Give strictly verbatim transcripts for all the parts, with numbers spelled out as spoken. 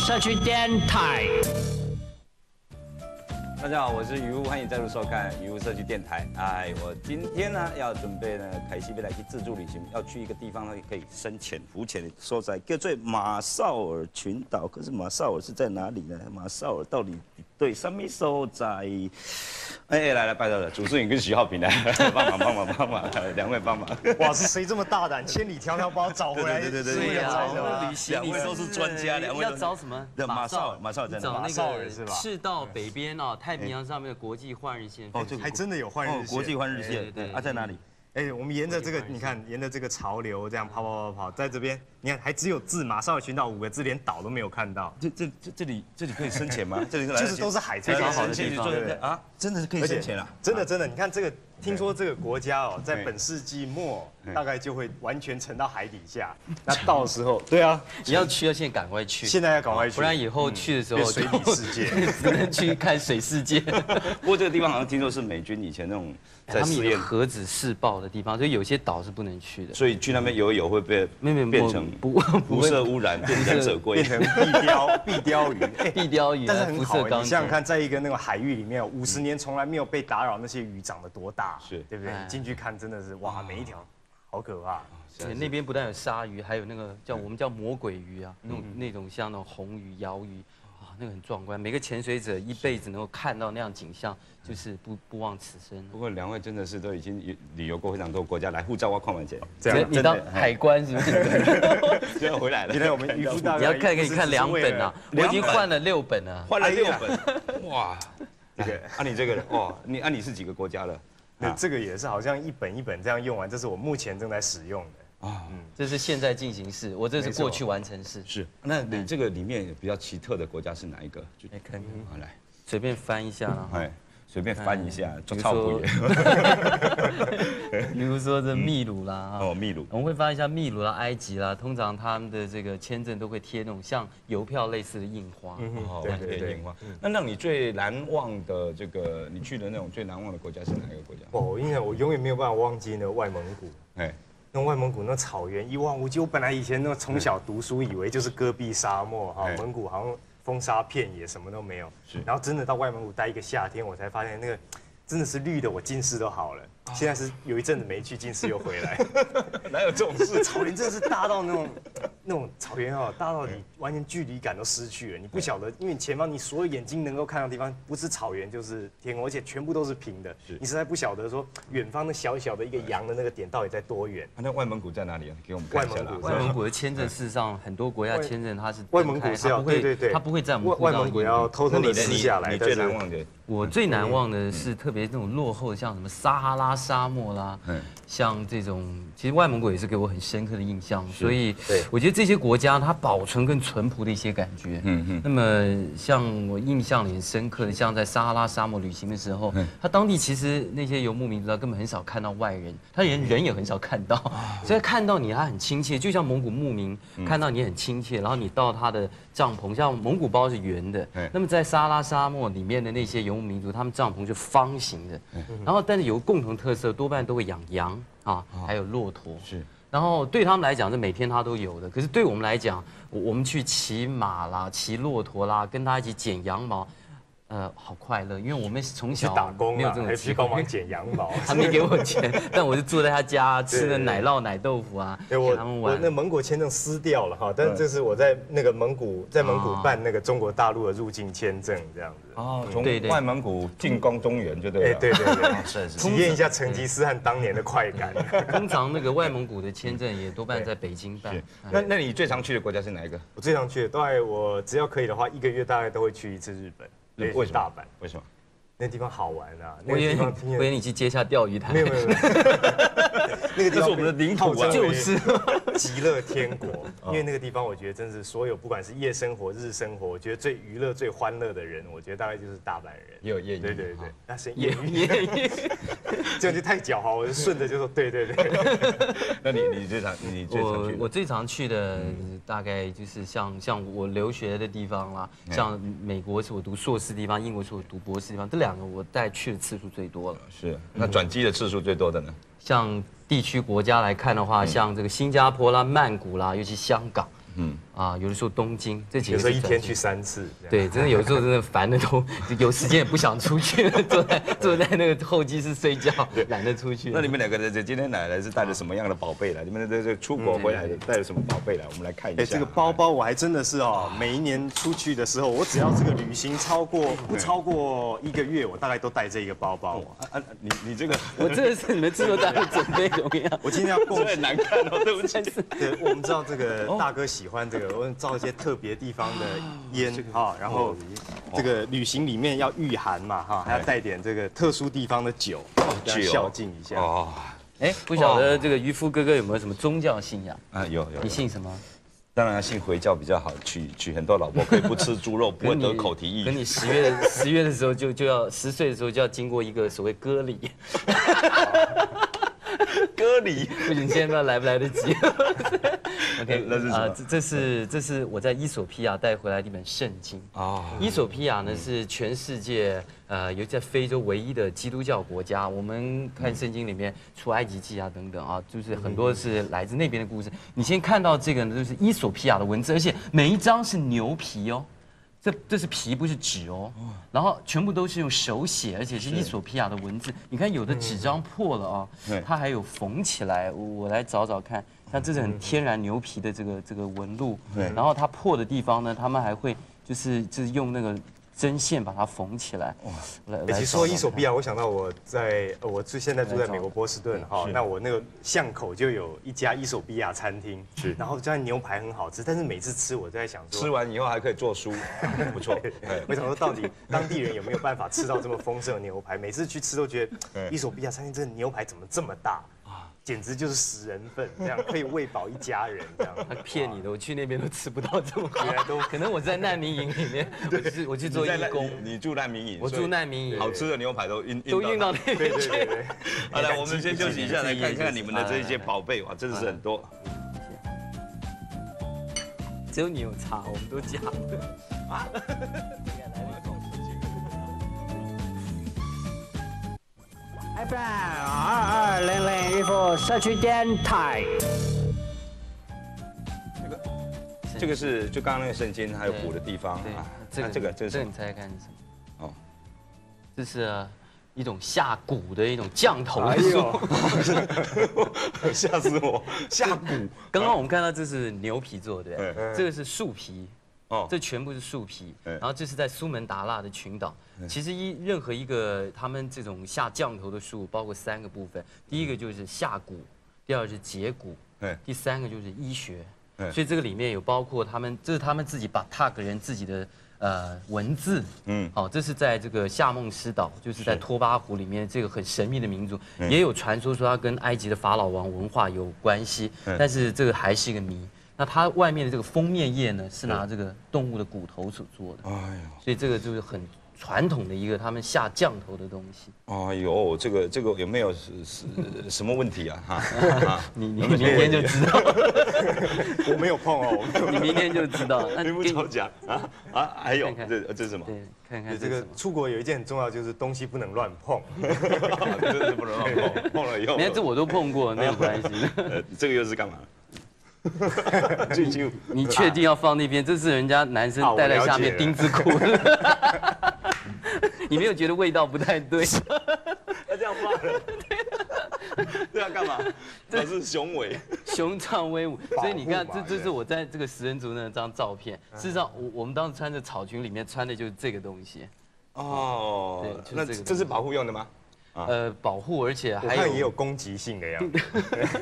社区电台。 大家好，我是渔夫，欢迎再度收看渔夫社区电台。哎，我今天呢要准备呢开西边来去自助旅行，要去一个地方呢可以深潜浮潜的所在，叫做马绍尔群岛。可是马绍尔是在哪里呢？马绍尔到底对什么所在？哎哎，来来，拜托了，主持人跟徐浩平来帮忙帮忙帮忙，两位帮忙。 哇，是谁这么大胆，千里迢迢把我找回来？ 对对对对呀， 是吧旅行两位都是专家，两位要找什么？ 马绍尔，马绍尔在哪？ 找那马绍尔是个吧赤道北边哦，太平洋上面的国际换日线。 哦这个还真的有换日线， 国际换日线， 对对啊，在哪里？ 哎，我们沿着这个，你看，沿着这个潮流这样跑跑跑跑，在这边，你看还只有字马绍尔群岛五个字，连岛都没有看到。 这这这这里这里可以深潜吗？这里就是都是海才非常好的深潜地方对对啊，真的是可以深潜啊！ 真的真的，你看这个，听说这个国家哦，在本世纪末大概就会完全沉到海底下。那到时候，对啊， 你要去要现在赶快去， 现在要赶快去， 不然以后去的时候变水底世界， 只能去看水世界。 不过这个地方好像听说是美军以前那种在他们有试验， 核子试爆的地方，所以有些岛是不能去的。 所以去那边游一游会被没有没有变成不不辐会射污染，变成忍者龟变。成壁雕壁雕鱼。哎地雕鱼但是啊，辐很好欸， 射钢筋。 你想想看，在一个那个海域里面，五十年从来没有被打扰，那些鱼长得多大， 是对不对？ 哎你进去看真的是哇，每一条好可怕。 对，那边不但有鲨鱼，还有那个叫我们叫魔鬼鱼啊，那种那种像那种红鱼、鳐鱼，啊，那个很壮观。每个潜水者一辈子能够看到那样景象，就是不不忘此生。 不过两位真的是都已经旅游过非常多国家，来护照我看完姐， 这样你当海关是不是？ 就要回来了。 原来我们渔夫大概你要看可以看两本啊，我已经换了六本了。 换了六本，哇！ 这个啊，你这个人哇，你啊你是几个国家了？ 那这个也是好像一本一本这样用完，这是我目前正在使用的。 啊， 这是现在进行式，我这是过去完成式。 是。那你这个里面比较奇特的国家是哪一个？就来看看， 好来， 随便翻一下啦。 哎，随便翻一下，就比如超不说比如说这秘鲁啦， 哦，秘鲁。 我们会发现像秘鲁啦、埃及啦，通常他们的这个签证都会贴那种像邮票类似的印花。 哦， 对对对樱花。那让你最难忘的这个，你去的那种最难忘的国家是哪一个国家？ 哇，我印象我永远没有办法忘记那个外蒙古。 哎， 那外蒙古那草原一望无际，我本来以前那从小读书以为就是戈壁沙漠哈，蒙古好像风沙遍野，什么都没有。 是。 然后真的到外蒙古待一个夏天，我才发现那个真的是绿的，我近视都好了。现在是有一阵子没去，近视又回来。 哪有这种事？ 草原真的是大到那种那种草原哦，大到你完全距离感都失去了。你不晓得，因为前方你所有眼睛能够看到的地方，不是草原就是天空，而且全部都是平的。 是。 你实在不晓得说远方那小小的一个羊的那个点到底在多远。 啊，那外蒙古在哪里啊？给我们看一下啦。 外蒙古的签证事实上很多国家签证它是外蒙古是要对对对， 它不会在我们外蒙古要偷偷的撕下来。 你最难忘的？ 我最难忘的是特别那种落后，像什么撒哈拉沙漠啦，像这种，其实外蒙古也是给我很深刻的印象。所以，我觉得这些国家它保存更淳朴的一些感觉。嗯嗯。那么，像我印象里很深刻的，像在撒哈拉沙漠旅行的时候，它当地其实那些游牧民族他根本很少看到外人，他连人也很少看到，所以看到你他很亲切，就像蒙古牧民看到你很亲切，然后你到他的帐篷，像蒙古包是圆的，那么在撒哈拉沙漠里面的那些游牧民族，他们帐篷是方形的，然后但是有个共同特色，多半都会养羊啊，还有骆驼。是，然后对他们来讲，是每天他都有的。可是对我们来讲，我我们去骑马啦、骑骆驼啦，跟他一起剪羊毛。呃，好快乐，因为我们从小打工没有这种还机会去帮忙剪羊毛， 他没给我钱，但我就坐在他家吃的奶酪、奶豆腐啊， 对我跟他们玩。 我那蒙古签证撕掉了哈，但是这是我在那个蒙古在蒙古办那个中国大陆的入境签证这样子。 哦，从对对外蒙古进攻中原就对哎， 了。 对对对， 是是。 体验一下成吉思汗当年的快感。 通常那个外蒙古的签证也多半在北京办。 那那你最常去的国家是哪一个？ 我最常去的，大概我只要可以的话，一个月大概都会去一次日本。 为什么？ 大阪？ 为什么？ 那地方好玩啊！那我以为个地方你，我以为你去接下钓鱼台。 没有没有没有，那个地方这是我们的领土啊， 就是极乐天国。因为那个地方，我觉得真是所有不管是夜生活、日生活，我觉得最娱乐、最欢乐的人，我觉得大概就是大阪人。 也有艳遇。 对对对，那是也也这样就太狡猾，我就顺着就说对对对。 那你你最常你最常去？ 我我最常去的大概就是像像我留学的地方啦，像美国是我读硕士的地方，英国是我读博士的地方，这两个我带去的次数最多了。 是，那转机的次数最多的呢？ 像地区国家来看的话，像这个新加坡啦、曼谷啦，尤其香港，嗯啊，有的时候东京，这几有个是转机时候一天去三次。 对，真的有时候真的烦的都有时间也不想出去，坐在坐在那个候机室睡觉，懒得出去。 那你们两个人今天来来是带着什么样的宝贝来？你们这这出国回来的带着什么宝贝来？我们来看一下。 哎，这个包包我还真的是哦，每一年出去的时候，我只要这个旅行超过不超过一个月，我大概都带这一个包包。 啊啊，你你这个， 我这个是你们制作单位准备怎么样？ 我今天要贡很难看哦，对不起。 对，我们知道这个大哥喜欢这个，我们造一些特别地方的烟哈，然后这个旅行里面要御寒嘛哈，还要带点这个特殊地方的酒， 酒孝敬一下。 哦， 哎，不晓得这个渔夫哥哥有没有什么宗教信仰？ 啊，有有。 你信什么？ 当然要信回教比较好，娶娶很多老婆，可以不吃猪肉，不会得口蹄疫。 可你十月十月的时候就就要十岁的时候就要经过一个所谓割礼。 割礼， 不行，现在不知道来不来得及。OK， 那是什么？ 这这是这是我在伊索比亚带回来的一本圣经啊。伊索比亚呢是全世界呃，尤其在非洲唯一的基督教国家。我们看圣经里面出埃及记啊等等啊，就是很多是来自那边的故事。你先看到这个呢，就是伊索比亚的文字，而且每一张是牛皮哦。这这是皮，不是纸哦，然后全部都是用手写，而且是伊索比亚的文字。你看有的纸张破了啊，它还有缝起来。我来找找看，像这是很天然牛皮的这个这个纹路。然后它破的地方呢，他们还会就是就是用那个针线把它缝起来。哇！ 来，其实说伊索比亚，我想到我在我是现在住在美国波士顿哈，那我那个巷口就有一家伊索比亚餐厅，是，然后这样牛排很好吃，但是每次吃我都在想说， 吃完以后还可以做书，不错。 我想说到底当地人有没有办法吃到这么丰盛的牛排？每次去吃都觉得伊索比亚餐厅这个牛排怎么这么大？简直就是十人份，这样可以喂饱一家人，这样。 他骗你的，我去那边都吃不到这么好。 原来都可能我在难民营里面，我去我去做义工。 你住难民营， 我住难民营， 好吃的牛排都运都运到那边去。 好了，我们先休息一下，来看看你们的这些宝贝，哇，真的是很多。 只有你有差，我们都假的。啊！ F M 二二零零渔夫社区电台。 这个，这个是就刚刚那个圣经还有鼓的地方啊。 这个这个这个这个你猜猜看是什么？哦，这是一种下蛊的一种降头的术。 吓死我！下蛊。 刚刚我们看到这是牛皮做的，对，这个是树皮。哦，这全部是树皮，然后这是在苏门答腊的群岛。其实一任何一个他们这种下降头的术，包括三个部分，第一个就是下蛊，第二是解蛊，第三个就是医学。所以这个里面有包括他们，这是他们自己把塔克人自己的呃文字，嗯，好，这是在这个夏梦斯岛，就是在托巴湖里面这个很神秘的民族，也有传说说它跟埃及的法老王文化有关系，但是这个还是一个谜。那它外面的这个封面页呢，是拿这个动物的骨头所做的，哎呦，所以这个就是很传统的一个他们下降头的东西。 哎呦，这个这个有没有是是什么问题啊？哈， 你你明天就知道。 我没有碰哦， 你明天就知道。 你不吵架啊啊？还有这这是什么？ 对，看看这个出国有一件很重要，就是东西不能乱碰， 真的是不能乱碰，碰了以后， 连这我都碰过，没有关系。 呃，这个又是干嘛？ 你确定要放那边？这是人家男生戴在下面丁字裤。你没有觉得味道不太对？ 他这样放人，这要干嘛？这是雄伟、 雄壮威武。所以你看，这这是我在这个食人族那张照片。事实上，我我们当时穿着草裙，里面穿的就是这个东西。 哦，那这是保护用的吗？ 呃，保护，而且还有也有攻击性的样子。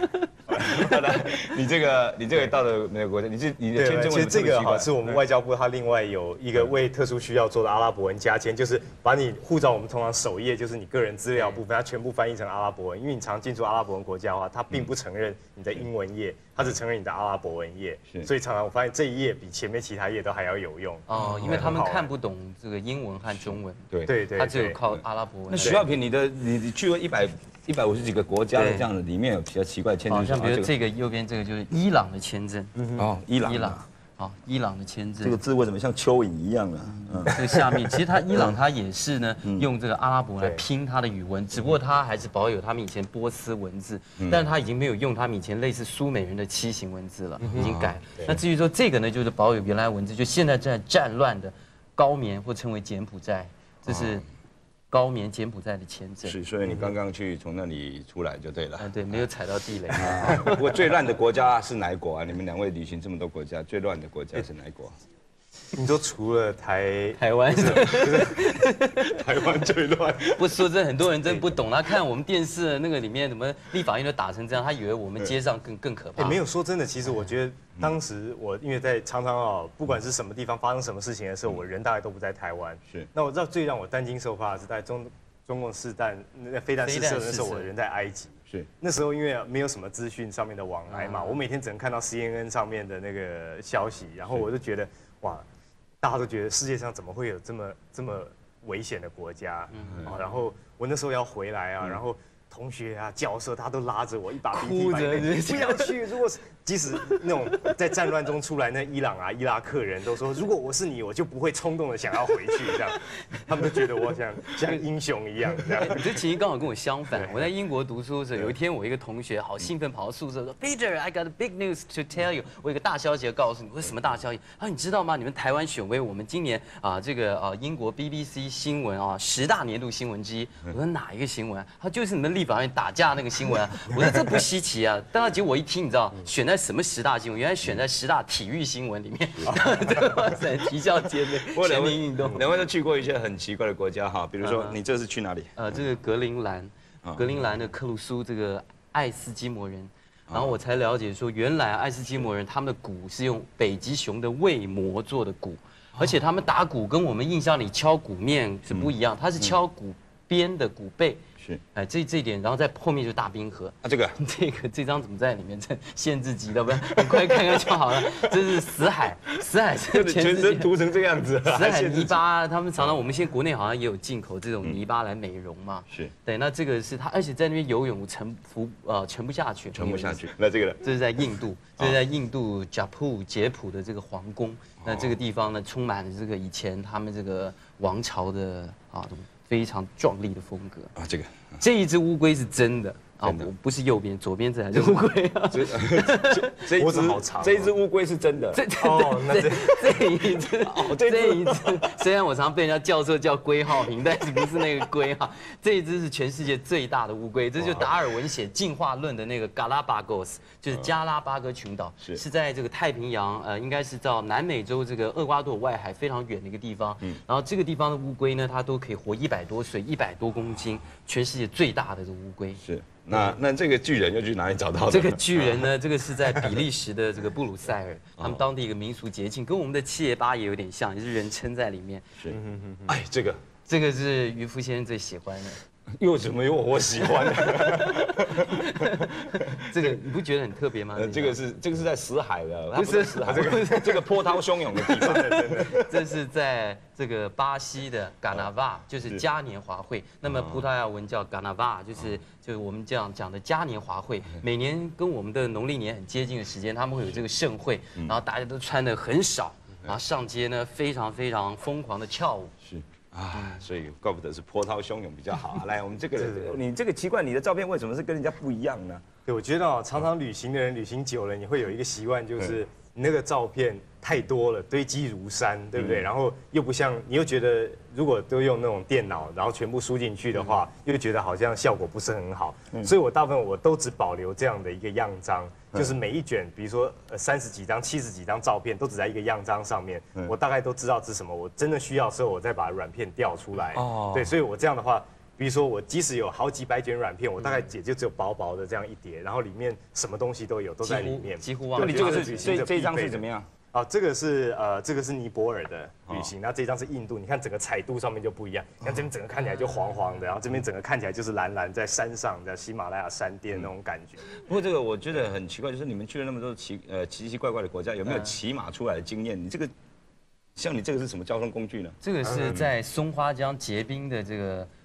你这个你这个到了每个国家，你是你的签证其实这个哈是我们外交部，它另外有一个为特殊需要做的阿拉伯文加签，就是把你护照我们通常首页就是你个人资料部分，它全部翻译成阿拉伯文，因为你常进出阿拉伯文国家的话，它并不承认你的英文页，它只承认你的阿拉伯文页，所以常常我发现这一页比前面其他页都还要有用哦，因为他们看不懂这个英文和中文， 对对对， 他只有靠阿拉伯文。 那徐耀平，你的你你去过一百一百五十几个国家的这样子，里面有比较奇怪的签证， 像比如这个右边这个就是伊朗的签证， 哦，伊朗， 伊朗， 好，伊朗的签证。 这个字为什么像蚯蚓一样呢？ 嗯，这个下面其实它伊朗它也是呢，用这个阿拉伯来拼它的语文，只不过它还是保有他们以前波斯文字，但是它已经没有用他们以前类似苏美人的楔形文字了，已经改。那至于说这个呢，就是保有原来文字，就现在在战乱的高棉或称为柬埔寨，这是高棉柬埔寨的签证。 是，所以你刚刚去从那里出来就对了。 嗯，对，没有踩到地雷。 不过最乱的国家是哪一国啊？你们两位旅行这么多国家，最乱的国家是哪一国？ 你说除了台台湾， 台湾最乱。 不说真，很多人真不懂。他看我们电视的那个里面，什么立法院都打成这样，他以为我们街上更更可怕。 没有说真的，其实我觉得当时我因为在常常哦，不管是什么地方发生什么事情的时候，我人大概都不在台湾。 是。 那我知道最让我担惊受怕的是在中中共试弹那飞弹试射的时候，我人在埃及。 是。 那时候因为没有什么资讯上面的往来嘛，我每天只能看到 C N N 上面的那个消息，然后我就觉得哇。大家都觉得世界上怎么会有这么这么危险的国家？嗯，哦，然后我那时候要回来啊，然后同学啊、教授他都拉着我一把鼻涕一把泪，不要去。如果即使那种在战乱中出来那伊朗啊、伊拉克人都说，如果我是你，我就不会冲动的想要回去这样。他们都觉得我像像英雄一样这样。 你这其实刚好跟我相反。我在英国读书的时候，有一天我一个同学好兴奋跑到宿舍说 ：“Peter, I got a big news to tell you。”我有个大消息要告诉你。我说什么大消息？他说你知道吗？你们台湾选为我们今年啊这个啊英国 B B C 新闻啊十大年度新闻之一。我说哪一个新闻啊？他就是你们立法院打架那个新闻啊。我说这不稀奇啊。当然结果我一听，你知道选在什么十大新闻？原来选在十大体育新闻里面。哇塞，啼笑皆非。全民运动。 两位都去过一些很奇怪的国家哈，比如说你这是去哪里？ 呃，这个格陵兰，格陵兰的克鲁苏这个爱斯基摩人，然后我才了解说，原来爱斯基摩人他们的鼓是用北极熊的胃膜做的鼓，而且他们打鼓跟我们印象里敲鼓面是不一样，他是敲鼓边的鼓背。是，哎，这这一点，然后在后面就是大冰河。 啊，这个， 这个这张怎么在里面？这限制级的，不是很快看看就好了。这是死海，死海是全身涂成这样子， 死海泥巴，他们常常我们现在国内好像也有进口这种泥巴来美容嘛。是，对，那这个是他，而且在那边游泳沉浮呃沉不下去， 沉不下去。那这个呢？ 这是在印度，这是在印度贾普杰普的这个皇宫。那这个地方呢，充满了这个以前他们这个王朝的啊。非常壮丽的风格啊！这个这一只乌龟是真的啊，我不是右边，左边这还是乌龟啊。 这这一只好长，这一只乌龟是真的。 这哦，那这这一只哦，这一只虽然我常被人家叫错叫龟浩平，但是不是那个龟哈。这一只是全世界最大的乌龟，这就是达尔文写进化论的那个 Galapagos， 就是加拉巴哥群岛，是在这个太平洋呃，应该是到南美洲这个厄瓜多尔外海非常远的一个地方。嗯，然后这个地方的乌龟呢，它都可以活一百多岁，一百多公斤，全世界最大的这乌龟。 是。那那这个巨人又去哪里找到的？ 这个巨人呢，这个是在比利时的这个布鲁塞尔，他们当地一个民俗节庆，跟我们的七爷八爷有点像，也是人称在里面。 是，哎，这个这个是渔夫先生最喜欢的。 又怎么有我喜欢的？ 这个你不觉得很特别吗？ 这个是这个是在死海的，不是死海，这个这个波涛汹涌的地方。 这是在这个巴西的嘎纳瓦，就是嘉年华会。那么葡萄牙文叫嘎纳瓦，就是就是我们这样讲的嘉年华会。每年跟我们的农历年很接近的时间，他们会有这个盛会，然后大家都穿的很少，然后上街呢非常非常疯狂的跳舞。 是。啊，所以怪不得是波涛汹涌比较好啊！来，我们这个你这个奇怪，你的照片为什么是跟人家不一样呢？ 对，我觉得哦，常常旅行的人旅行久了，你会有一个习惯，就是你那个照片太多了，堆积如山，对不对？然后又不像，你又觉得如果都用那种电脑，然后全部输进去的话，又觉得好像效果不是很好。所以我大部分我都只保留这样的一个样张。就是每一卷，比如说呃三十几张、七十几张照片，都只在一个样张上面，我大概都知道是什么。我真的需要的时候，我再把软片调出来。哦，对，所以我这样的话，比如说我即使有好几百卷软片，我大概也就只有薄薄的这样一叠，然后里面什么东西都有，都在里面。 几乎忘。 那你这个是这这一张是怎么样？ 啊，这个是呃，这个是尼泊尔的旅行，那这张是印度。你看整个彩度上面就不一样，你看这边整个看起来就黄黄的，然后这边整个看起来就是蓝蓝，在山上的喜马拉雅山巅那种感觉。 不过这个我觉得很奇怪，就是你们去了那么多奇呃奇奇怪怪的国家，有没有骑马出来的经验？你这个像你这个是什么交通工具呢？ 这个是在松花江结冰的这个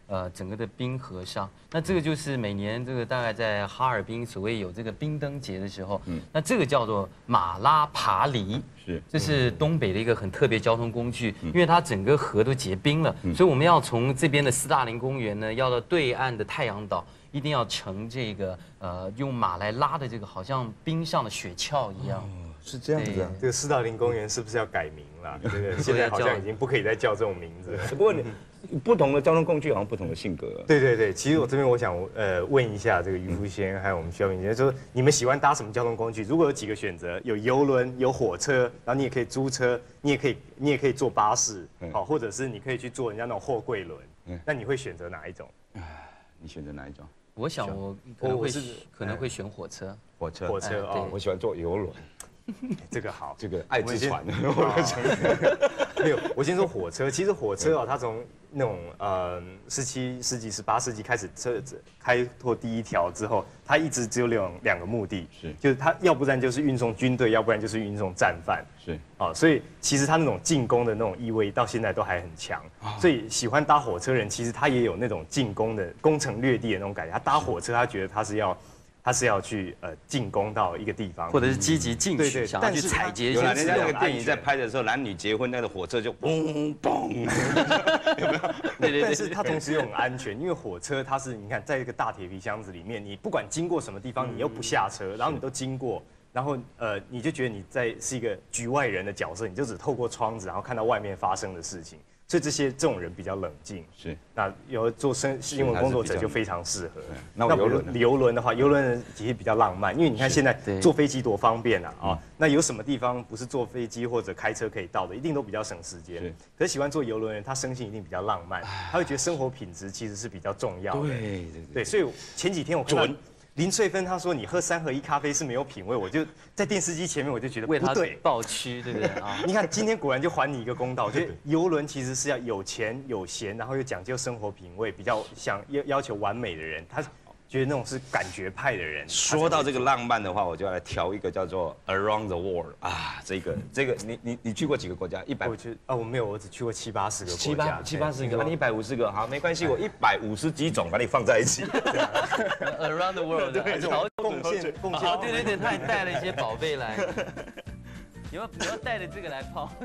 呃整个的冰河上。那这个就是每年这个大概在哈尔滨所谓有这个冰灯节的时候，嗯，那这个叫做马拉爬犁。是，这是东北的一个很特别交通工具，因为它整个河都结冰了，所以我们要从这边的斯大林公园呢，要到对岸的太阳岛，一定要乘这个呃用马来拉的这个好像冰上的雪橇一样。哦， 是这样子啊。 这个斯大林公园是不是要改名了？这个现在好像已经不可以再叫这种名字。 不过你不同的交通工具好像不同的性格。 对对对，其实我这边我想呃问一下这个渔夫先还有我们徐小明先生，说你们喜欢搭什么交通工具？如果有几个选择，有邮轮、有火车，然后你也可以租车，你也可以你也可以坐巴士，好，或者是你可以去坐人家那种货柜轮，那你会选择哪一种？ 你选择哪一种？ 我想我可能会可能会选火车。 火车， 火车哦， 我喜欢坐邮轮。 这个好， 这个爱之船。 没有，我先说火车。其实火车啊，它从那种呃十七世纪、十八世纪开始车开拓第一条之后，它一直只有两两个目的，是就是它要不然就是运送军队，要不然就是运送战犯。是啊，所以其实它那种进攻的那种意味到现在都还很强。所以喜欢搭火车人，其实他也有那种进攻的攻城略地的那种感觉。他搭火车，他觉得他是要。他是要去呃进攻到一个地方， 或者是积极进取，想要去采撷一些。 人家那个电影在拍的时候，男女结婚，那个火车就嘣嘣，有没有？ 对对。但是它同时又很安全，因为火车它是你看，在一个大铁皮箱子里面，你不管经过什么地方，你又不下车，然后你都经过，然后呃你就觉得你在是一个局外人的角色，你就只透过窗子，然后看到外面发生的事情。所以这些这种人比较冷静，是那有做新新闻工作者就非常适合。那游轮游轮的话，游轮人其实比较浪漫，因为你看现在坐飞机多方便啊啊！那有什么地方不是坐飞机或者开车可以到的，一定都比较省时间。可是喜欢坐游轮人，他生性一定比较浪漫，他会觉得生活品质其实是比较重要的。对对对，所以前几天我看到林翠芬她说你喝三合一咖啡是没有品味，我就在电视机前面我就觉得不对， 抱屈，对不对啊？ 你看今天果然就还你一个公道，我觉得游轮其实是要有钱有闲，然后又讲究生活品味，比较想要要求完美的人，他觉得那种是感觉派的人。 说到这个浪漫的话，我就要来调一个叫做 Around the World 啊，这个这个你你你去过几个国家？一百？ 我去啊，我没有，我只去过七八十个国家。 七八七八十个，你一百五十个，好，没关系，我一百五十几种把你放在一起。 Around the World， 对，贡献贡献。 对对对，他也带了一些宝贝来。你要你要带着这个来泡。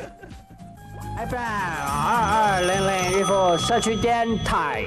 F M 二二零零渔夫社区电台。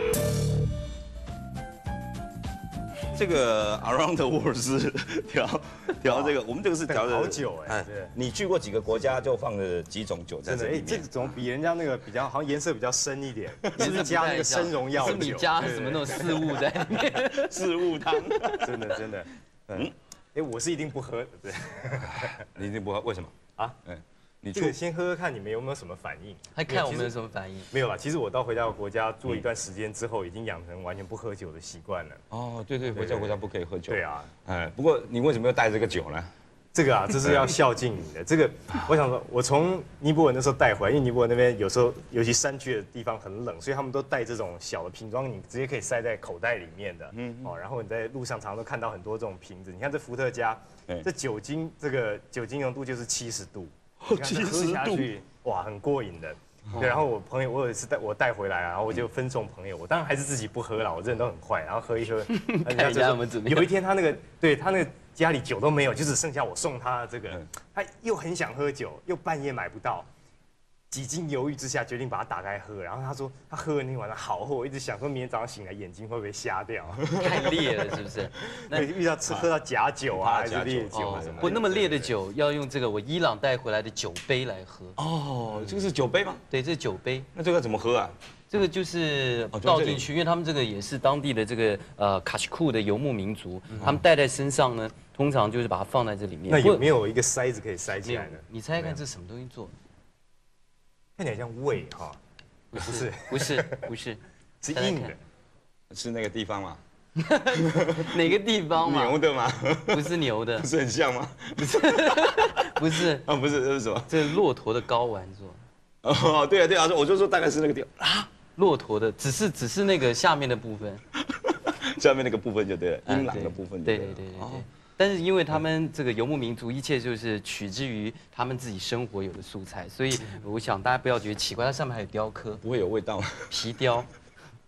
这个 Around the World 是调调这个，我们这个是调的好久哎。 你去过几个国家就放了几种酒在这里面？ 这种比人家那个比较好像颜色比较深一点，是不是加那个生荣药酒？ 是你加什么那种四物在里面？ 四物汤， 真的真的。嗯，哎，我是一定不喝的，对。 你一定不喝，为什么啊？嗯。 你这个先喝喝看，你们有没有什么反应？ 还看我们有什么反应？ 没有啦，其实我到回到国家住一段时间之后，已经养成完全不喝酒的习惯了。 哦，对对，回到国家不可以喝酒。 对啊， 哎，不过你为什么要带这个酒呢？ 这个啊，这是要孝敬你的。这个，我想说，我从尼泊尔那时候带回来，因为尼泊尔那边有时候，尤其山区的地方很冷，所以他们都带这种小的瓶装，你直接可以塞在口袋里面的。嗯，哦，然后你在路上常常都看到很多这种瓶子。你看这伏特加，这酒精这个酒精浓度就是七十度。 七十喝下去，哇，很过瘾的。对，然后我朋友，我有一次带我带回来啊，然后我就分送朋友。我当然还是自己不喝了，我这人都很坏，然后喝一喝。 人家怎么有一天他那个，对他那个家里酒都没有，就只剩下我送他的这个。他又很想喝酒，又半夜买不到，几经犹豫之下决定把它打开喝。然后他说他喝了那天晚上好喝，我一直想说明天早上醒来眼睛会不会瞎掉？ 太烈了是不是？ 那遇到吃喝到假酒啊，还是烈酒啊什么？ 不那么烈的酒要用这个我伊朗带回来的酒杯来喝。 哦，这个是酒杯吗？ 对，这是酒杯。 那这个怎么喝啊？ 这个就是倒进去，因为他们这个也是当地的这个呃卡什库的游牧民族，他们带在身上呢，通常就是把它放在这里面。 那有没有一个塞子可以塞起来呢？ 你猜猜看这是什么东西做的？ 看起来像胃哈， 不是不是不是， 是硬的， 是那个地方吗？ 哪个地方嘛？ 牛的吗？ 不是牛的， 不是很像吗？ 不是不是啊，不是，这是什么？ 这是骆驼的睾丸做。 哦，对啊对啊，我就说大概是那个地方啊， 骆驼的，只是只是那个下面的部分， 下面那个部分就对了，阴囊的部分。 对对对对对。但是因为他们这个游牧民族，一切就是取之于他们自己生活有的素材，所以我想大家不要觉得奇怪，它上面还有雕刻， 不会有味道吗？ 皮雕，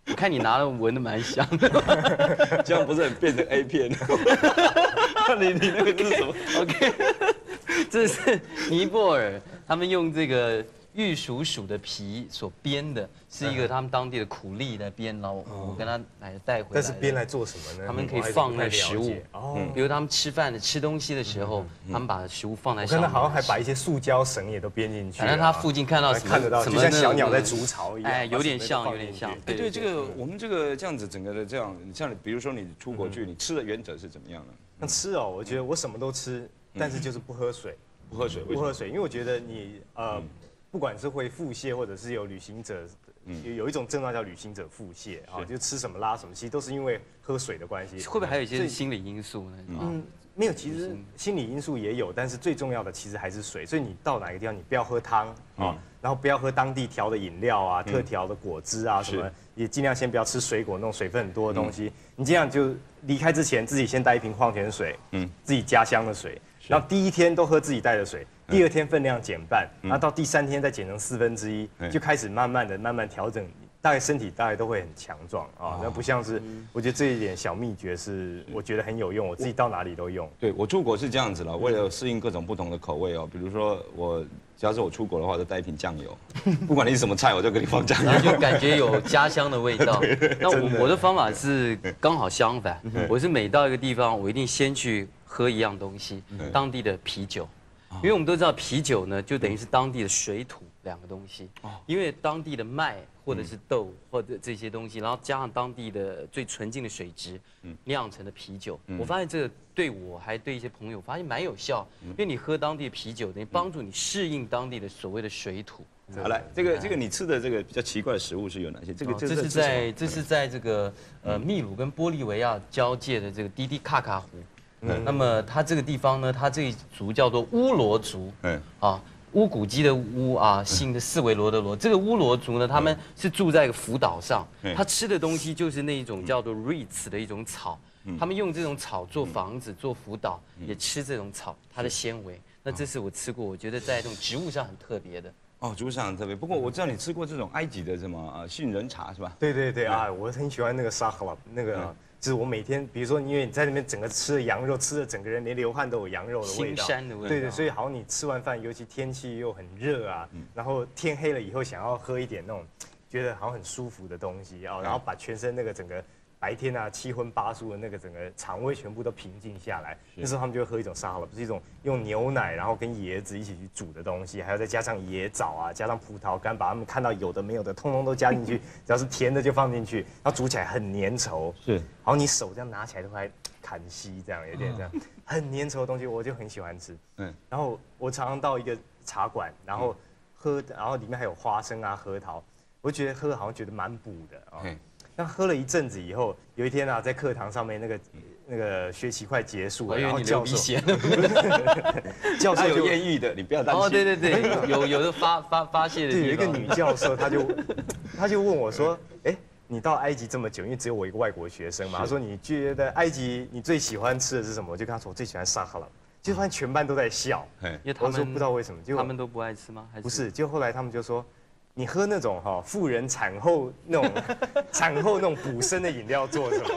我看你拿的闻的蛮香的， 这样不是很变成 A 片？你你那个是什么 ？OK， 这是尼泊尔，他们用这个玉鼠鼠的皮所编的，是一个他们当地的苦力来编，然后我跟他来带回来。 但是编来做什么呢？ 他们可以放那食物，哦，比如他们吃饭的、吃东西的时候，他们把食物放在上面。 我看到好像还把一些塑胶绳也都编进去。 反正他附近看到什么看得到，就像小鸟在筑巢一样。 哎，有点像，有点像。 哎，对，这个我们这个这样子整个的这样，像比如说你出国去，你吃的原则是怎么样呢？ 那吃哦，我觉得我什么都吃，但是就是不喝水， 不喝水， 不喝水，因为我觉得你呃。不管是会腹泻，或者是有旅行者，有有一种症状叫旅行者腹泻啊，就吃什么拉什么，其实都是因为喝水的关系。 会不会还有一些心理因素呢？ 嗯，没有，其实心理因素也有，但是最重要的其实还是水。所以你到哪个地方，你不要喝汤啊，然后不要喝当地调的饮料啊、特调的果汁啊什么，也尽量先不要吃水果那种水分很多的东西。你尽量就离开之前，自己先带一瓶矿泉水，嗯，自己家乡的水，然后第一天都喝自己带的水。第二天分量减半，然后到第三天再减成四分之一，就开始慢慢的、慢慢调整，大概身体大概都会很强壮啊。那不像是，我觉得这一点小秘诀是我觉得很有用，我自己到哪里都用。 对我出国是这样子了，为了适应各种不同的口味哦，比如说我，只要是我出国的话，就带一瓶酱油，不管你是什么菜，我就给你放酱油， 然后就感觉有家乡的味道。那我我的方法是刚好相反，我是每到一个地方，我一定先去喝一样东西，当地的啤酒。因为我们都知道啤酒呢，就等于是当地的水土两个东西。因为当地的麦或者是豆或者这些东西，然后加上当地的最纯净的水质酿成的啤酒，我发现这个对我还对一些朋友发现蛮有效。因为你喝当地的啤酒，等于帮助你适应当地的所谓的水土。 好来，这个这个你吃的这个比较奇怪的食物是有哪些？这个这是在这是在这个呃秘鲁跟玻利维亚交界的这个滴滴卡卡湖。那么它这个地方呢，它这一族叫做乌罗族，嗯，啊，乌古基的乌啊，姓的四维罗的罗。这个乌罗族呢，他们是住在一个浮岛上，他吃的东西就是那一种叫做 reeds 的一种草，他们用这种草做房子、做浮岛，也吃这种草，它的纤维。那这是我吃过，我觉得在这种植物上很特别的。 哦，植物上很特别。不过我知道你吃过这种埃及的什么啊杏仁茶是吧？ 对对对啊，我很喜欢那个沙克拉那个。就是我每天，比如说，因为你在那边整个吃的羊肉，吃的整个人连流汗都有羊肉的味道， 腥膻的味道。 对对，所以好像你吃完饭，尤其天气又很热啊，然后天黑了以后，想要喝一点那种觉得好像很舒服的东西啊，然后把全身那个整个白天啊七荤八素的那个整个肠胃全部都平静下来。那时候他们就会喝一种沙拉，是一种用牛奶然后跟椰子一起去煮的东西，还有再加上椰枣啊，加上葡萄干，把他们看到有的没有的通通都加进去，只要是甜的就放进去，然后煮起来很粘稠。是。然后你手这样拿起来都还砍稀，这样有点这样，很粘稠的东西，我就很喜欢吃。嗯，然后我常常到一个茶馆，然后喝，然后里面还有花生啊、核桃，我就觉得喝好像觉得蛮补的啊。那喝了一阵子以后，有一天啊，在课堂上面那个那个学期快结束了，然后教授教授有艳遇的，你不要担心。 哦，对对对，有有的发发发泄的。 对，有一个女教授，她就她就问我说，哎。你到埃及这么久，因为只有我一个外国学生嘛，他说你觉得埃及你最喜欢吃的是什么？我就跟他说我最喜欢沙哈拉，就发现全班都在笑， 因为他们说不知道为什么，就他们都不爱吃吗？还是不是？就后来他们就说，你喝那种哈妇人产后那种产后那种补身的饮料做什么？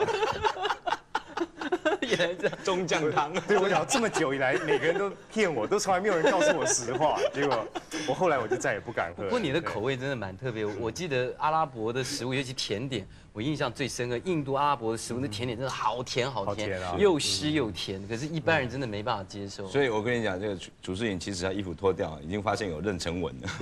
原来这中酱汤。 对，我想这么久以来，每个人都骗我，都从来没有人告诉我实话。结果我后来我就再也不敢喝。 不过你的口味真的蛮特别，我记得阿拉伯的食物，尤其甜点，我印象最深刻。印度阿拉伯的食物，那甜点真的好甜好甜，又湿又甜，可是一般人真的没办法接受。 所以我跟你讲，这个主持人其实他衣服脱掉，已经发现有妊娠纹了。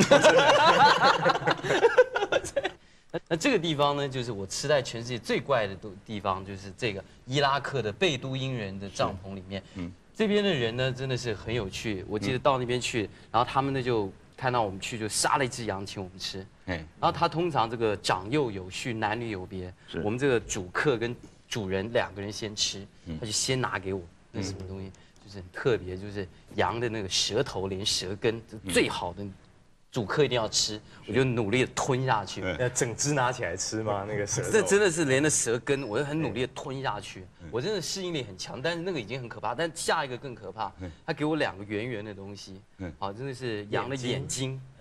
那这个地方呢，就是我吃在全世界最怪的地方，就是这个伊拉克的贝都因人的帐篷里面。嗯，这边的人呢，真的是很有趣。我记得到那边去，然后他们呢就看到我们去，就杀了一只羊请我们吃。嗯，然后他通常这个长幼有序，男女有别。我们这个主客跟主人两个人先吃，他就先拿给我，那是什么东西？就是很特别，就是羊的那个舌头连舌根最好的。主客一定要吃，我就努力的吞下去。 要整只拿起来吃吗？那个舌头？ 这真的是连着舌根，我就很努力的吞下去。我真的适应力很强，但是那个已经很可怕。但下一个更可怕，他给我两个圆圆的东西，好，真的是羊的眼睛，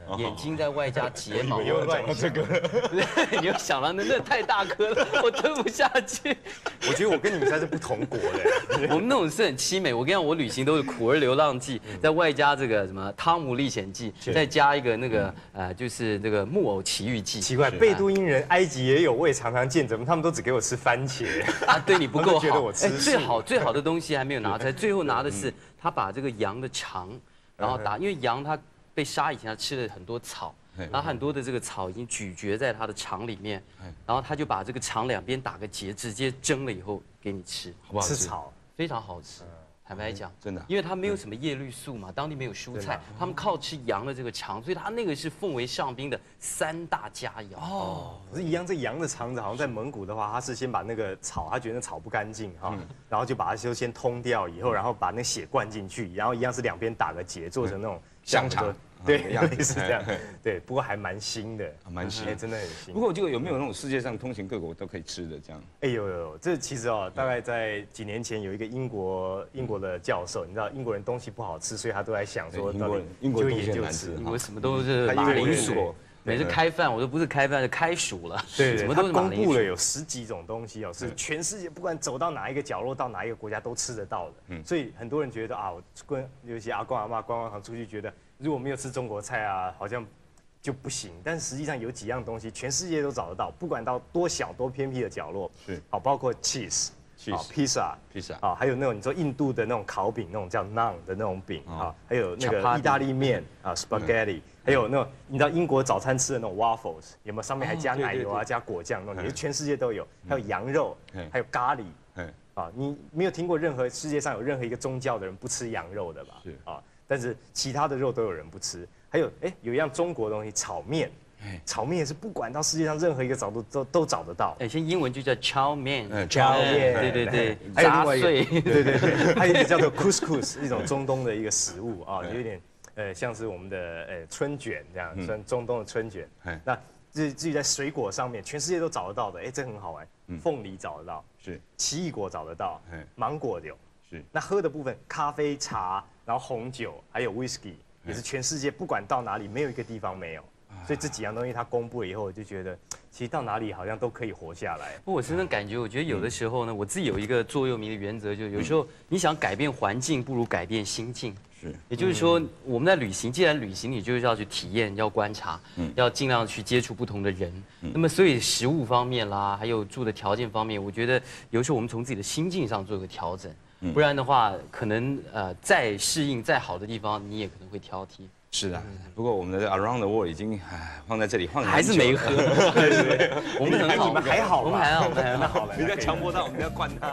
眼睛再外加睫毛， 又乱这个， 你又想到那那太大颗了，我吞不下去。 我觉得我跟你们才是不同国的。 我们那种是很凄美。我跟你讲，我旅行都是苦儿流浪记，再外加这个什么汤姆历险记，再加一个那个呃，就是这个木偶奇遇记。 奇怪，贝都因人埃及也有，我也常常见，怎么他们都只给我吃番茄？ 啊，对你不够好。 觉得我吃最好最好的东西还没有拿出来，最后拿的是他把这个羊的肠，然后打，因为羊它被杀以前它吃了很多草。然后很多的这个草已经咀嚼在它的肠里面，然后他就把这个肠两边打个结，直接蒸了以后给你吃， 好不好吃？ 吃草非常好吃。坦白讲， 真的， 因为它没有什么叶绿素嘛，当地没有蔬菜，他们靠吃羊的这个肠，所以它那个是奉为上宾的三大佳肴。 哦，可是一样，这羊的肠子好像在蒙古的话，他是先把那个草，他觉得那草不干净哈，然后就把它就先通掉，以后然后把那血灌进去，然后一样是两边打个结，做成那种香肠。 对，类似这样。对，不过还蛮新的， 蛮新， 真的很新。 不过这个有没有那种世界上通行各国都可以吃的这样？ 哎有有有，这其实哦，大概在几年前有一个英国英国的教授，你知道英国人东西不好吃，所以他都在想说， 英国人英国就东西研究难吃， 英国什么都是马铃薯。每次开饭，我都不是开饭，是开薯了。 对， 什么都是马铃薯。 公布了有十几种东西哦，是全世界不管走到哪一个角落，到哪一个国家都吃得到的。嗯，所以很多人觉得啊，我跟尤其阿公阿嬤观光行出去，觉得如果没有吃中国菜啊，好像就不行。但实际上有几样东西，全世界都找得到，不管到多小多偏僻的角落，是好，包括 cheese。啊，披萨， 披萨啊，还有那种你说印度的那种烤饼，那种叫 naan 的那种饼啊，还有那个意大利面啊 ，spaghetti， 还有那种你知道英国早餐吃的那种 waffles， 有没有上面还加奶油啊，加果酱那种，也是全世界都有。还有羊肉，还有咖喱，啊，你没有听过任何世界上有任何一个宗教的人不吃羊肉的吧？是啊，但是其他的肉都有人不吃。还有哎，有一样中国的东西，炒面。炒面也是不管到世界上任何一个角度都都找得到。 哎，现在英文就叫炒面， 炒面， 对对对， 还有另外一个， 对对对，还有一个叫做 couscous， 一种中东的一个食物啊，有一点呃像是我们的呃春卷这样，算中东的春卷。那至至于在水果上面，全世界都找得到的，哎，这很好玩。凤梨找得到，是奇异果找得到，芒果有，是。那喝的部分，咖啡、茶，然后红酒，还有 whisky， 也是全世界不管到哪里，没有一个地方没有。所以这几样东西它公布了以后，我就觉得其实到哪里好像都可以活下来。 不过我真的感觉，我觉得有的时候呢，我自己有一个座右铭的原则，就是有时候你想改变环境，不如改变心境。是，也就是说我们在旅行，既然旅行，你就是要去体验，要观察，要尽量去接触不同的人。那么所以食物方面啦，还有住的条件方面，我觉得有时候我们从自己的心境上做一个调整，不然的话，可能呃再适应再好的地方，你也可能会挑剔。 是的，不过我们的 Around the World 已经唉放在这里放还是没喝，我们很好， 你们还好， 我们还好，我们还好了， 不要强迫他，我们要灌他。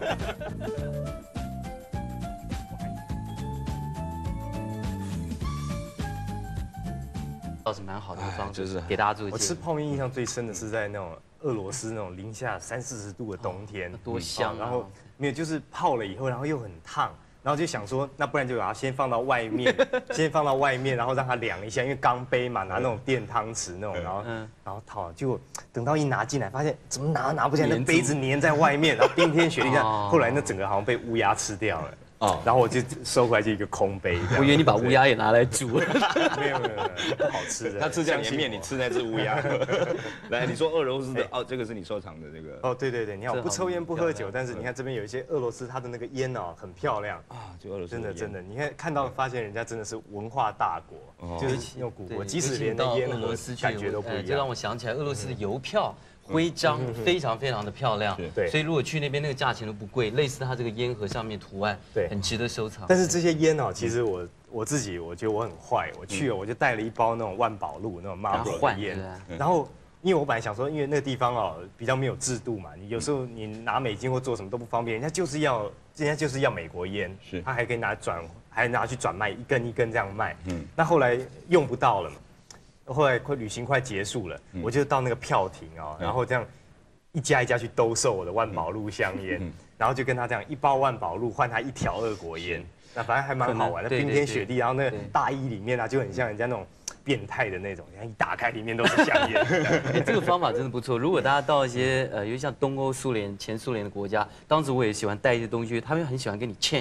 倒是蛮好的方式，就是给大家做。 我吃泡面印象最深的是在那种俄罗斯那种零下三四十度的冬天， 多香。 然后没有，就是泡了以后，然后又很烫。然后就想说，那不然就把它先放到外面，先放到外面，然后让它凉一下，因为钢杯嘛，拿那种电汤匙那种，然后然后套，结果等到一拿进来，发现怎么拿拿不起来，那杯子粘在外面，然后冰天雪地下，后来那整个好像被乌鸦吃掉了。哦，然后我就收回来就一个空杯。 我以为你把乌鸦也拿来煮了。 没有没有没有，不好吃的。 他吃这样面，你吃那只乌鸦。来，你说俄罗斯的哦，这个是你收藏的这个。 哦，对对对，你看我不抽烟不喝酒，但是你看这边有一些俄罗斯，它的那个烟哦很漂亮啊， 就俄罗斯真的真的，你看看到发现人家真的是文化大国，就是那种古国，即使连那烟盒感觉都不一样。 就让我想起来俄罗斯的邮票。徽章非常非常的漂亮， 对， 所以如果去那边那个价钱都不贵，类似它这个烟盒上面图案，对，很值得收藏。 但是这些烟哦，其实我我自己我觉得我很坏，我去了我就带了一包那种万宝路那种 Marlboro 的烟，然后因为我本来想说，因为那个地方哦比较没有制度嘛，你有时候你拿美金或做什么都不方便，人家就是要人家就是要美国烟，是，他还可以拿转还拿去转卖，一根一根这样卖，嗯，那后来用不到了嘛。后来快旅行快结束了，我就到那个票亭哦，然后这样一家一家去兜售我的万宝路香烟，然后就跟他这样一包万宝路换他一条俄国烟，那反正还蛮好玩的，冰天雪地，然后那个大衣里面啊就很像人家那种变态的那种，然后一打开里面都是香烟。 哎，这个方法真的不错。如果大家到一些呃，尤其像东欧、苏联、前苏联的国家，当时我也喜欢带一些东西，他们很喜欢跟你 change。